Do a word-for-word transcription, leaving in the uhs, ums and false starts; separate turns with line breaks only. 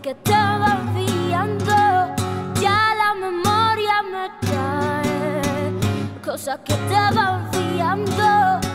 que te va enviando, ya la memoria me trae cosas que te va enviando.